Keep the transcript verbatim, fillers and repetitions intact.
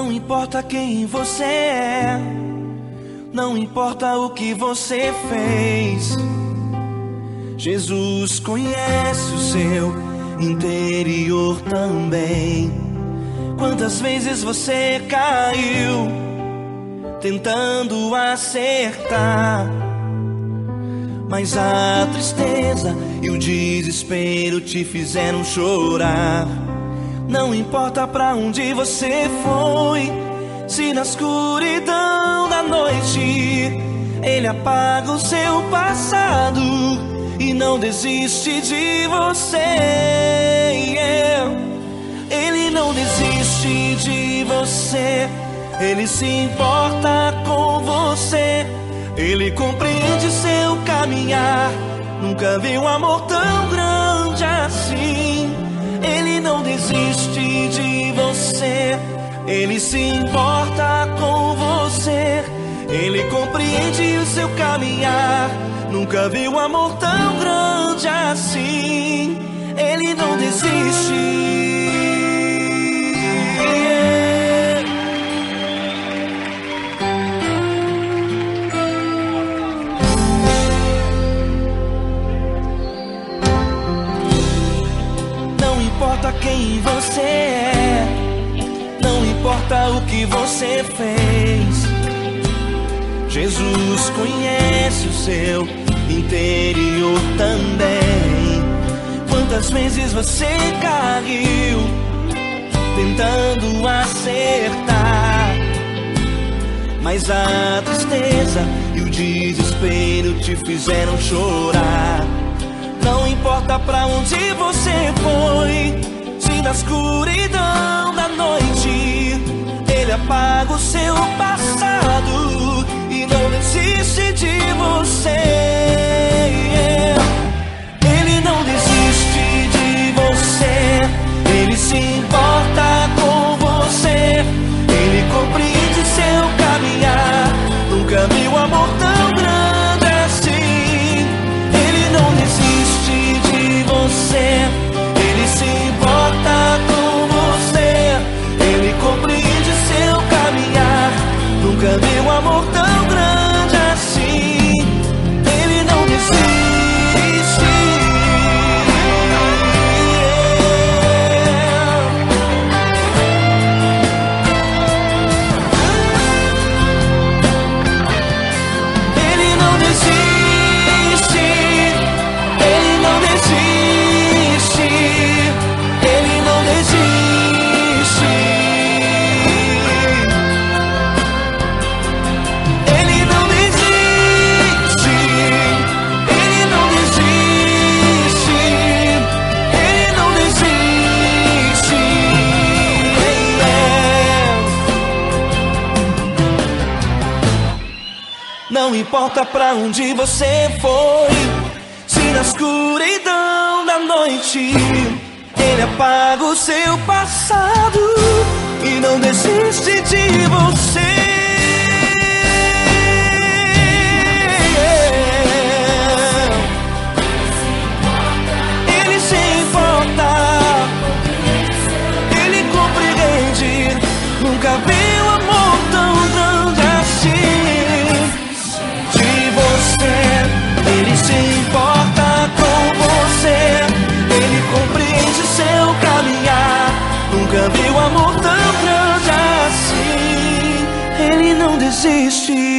Não importa quem você é, não importa o que você fez, Jesus conhece o seu interior também. Quantas vezes você caiu tentando acertar, mas a tristeza e o desespero te fizeram chorar. Não importa pra onde você foi, se na escuridão da noite Ele apaga o seu passado e não desiste de você. Ele não desiste de você, Ele se importa com você, Ele compreende seu caminhar. Nunca vi um amor tão grande assim. Ele não desiste de você, Ele se importa com você, Ele compreende o seu caminhar. Nunca vi um amor tão grande assim. Ele não desiste. Não importa quem você é, não importa o que você fez, Jesus conhece o seu interior também. Quantas vezes você caiu tentando acertar, mas a tristeza e o desespero te fizeram chorar. Não importa pra onde você foi, se na escuridão da noite Ele apaga o seu passado e não desiste de você. Ele não desiste de você, Ele se importa com você, Ele compreende seu caminhar. Nunca vi um amor tão grande assim. Ele não desiste de você, Ele se importa com você, Ele compreende seu caminhar. Nunca vi um amor tão grande assim. Ele não desiste. Ele não desiste. Ele não desiste. Ele não desiste. Ele não desiste. Ele não desiste. Ele não desiste. Não importa pra onde você foi, se na escuridão da noite Ele apaga o seu passado e não desiste de você. Ele se importa, Ele compreende. Nunca vi um amor tão grande assim. De você, Ele se importa com você, Ele compreende seu caminhar. Nunca vi um amor tão grande assim. Ele não desiste.